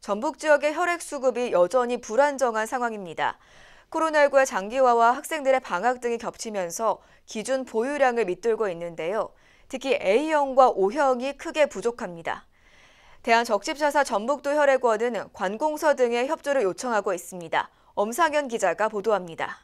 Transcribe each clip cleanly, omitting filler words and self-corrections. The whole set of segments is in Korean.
전북 지역의 혈액 수급이 여전히 불안정한 상황입니다. 코로나19의 장기화와 학생들의 방학 등이 겹치면서 기준 보유량을 밑돌고 있는데요. 특히 A형과 O형이 크게 부족합니다. 대한적십자사 전북도 혈액원은 관공서 등의 협조를 요청하고 있습니다. 엄상현 기자가 보도합니다.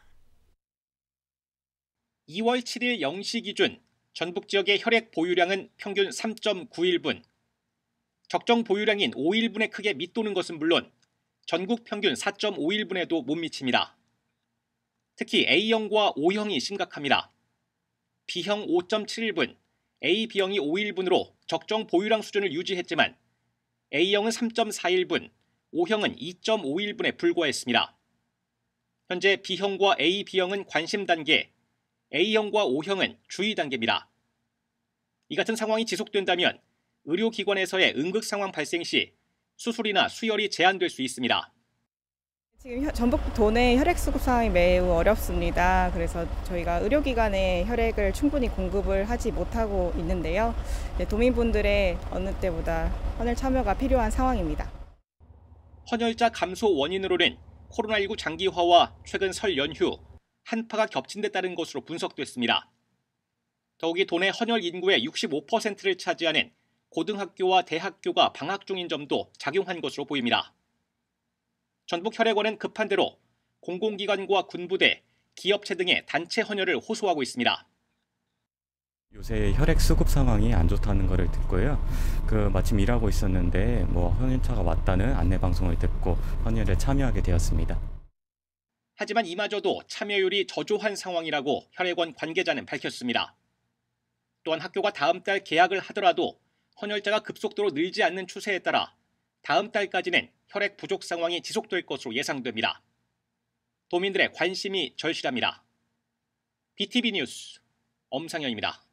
2월 7일 0시 기준 전북 지역의 혈액 보유량은 평균 3.91분, 적정 보유량인 5일분에 크게 밑도는 것은 물론 전국 평균 4.51분에도 못 미칩니다. 특히 A형과 O형이 심각합니다. B형 5.71분, A, B형이 5일분으로 적정 보유량 수준을 유지했지만 A형은 3.41분, O형은 2.51분에 불과했습니다. 현재 B형과 A, B형은 관심 단계, A형과 O형은 주의 단계입니다. 이 같은 상황이 지속된다면 의료기관에서의 응급 상황 발생 시 수술이나 수혈이 제한될 수 있습니다. 지금 전북 도내 혈액 수급 상황이 매우 어렵습니다. 그래서 저희가 의료기관에 혈액을 충분히 공급을 하지 못하고 있는데요. 도민분들의 어느 때보다 헌혈 참여가 필요한 상황입니다. 헌혈자 감소 원인으로는 코로나19 장기화와 최근 설 연휴, 한파가 겹친 데 따른 것으로 분석됐습니다. 더욱이 도내 헌혈 인구의 65%를 차지하는 고등학교와 대학교가 방학 중인 점도 작용한 것으로 보입니다. 전북혈액원은 급한 대로 공공기관과 군부대, 기업체 등의 단체 헌혈을 호소하고 있습니다. 요새 혈액 수급 상황이 안 좋다는 것을 듣고요. 마침 일하고 있었는데 헌혈차가 왔다는 안내 방송을 듣고 헌혈에 참여하게 되었습니다. 하지만 이마저도 참여율이 저조한 상황이라고 혈액원 관계자는 밝혔습니다. 또한 학교가 다음 달 개학을 하더라도 헌혈자가 급속도로 늘지 않는 추세에 따라 다음 달까지는 혈액 부족 상황이 지속될 것으로 예상됩니다. 도민들의 관심이 절실합니다. BTV 뉴스 엄상현입니다.